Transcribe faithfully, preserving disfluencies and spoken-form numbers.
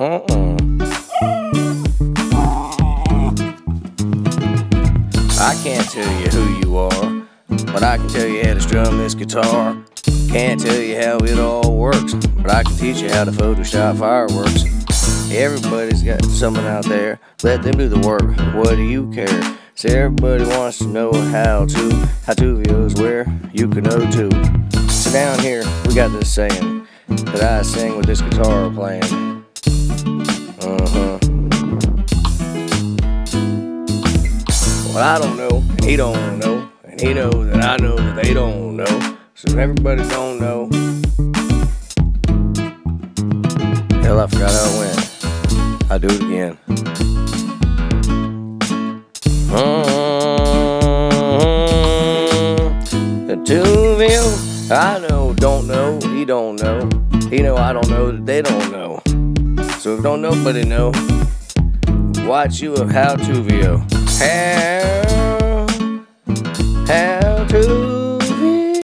Uh-uh. I can't tell you who you are, but I can tell you how to strum this guitar. Can't tell you how it all works, but I can teach you how to Photoshop fireworks. Everybody's got someone out there, let them do the work. What do you care? So everybody wants to know how to, how Tuvio's where you can know too. So down here, we got this saying that I sing with this guitar playing. Uh-huh. Well, I don't know, and he don't know, and he knows that I know that they don't know. So if everybody don't know, hell, I forgot how it went. I'll do it again. Mm-hmm. Tuvio, I know, don't know, he don't know. He know, I don't know, that they don't know. So if don't nobody know, watch you of how Tuvio. How